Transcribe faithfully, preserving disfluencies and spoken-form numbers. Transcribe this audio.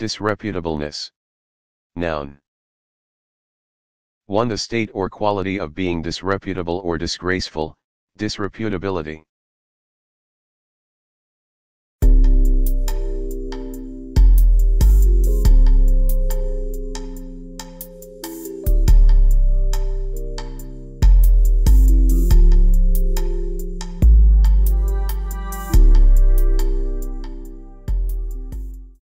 Disreputableness. Noun. one The state or quality of being disreputable or disgraceful, disreputability.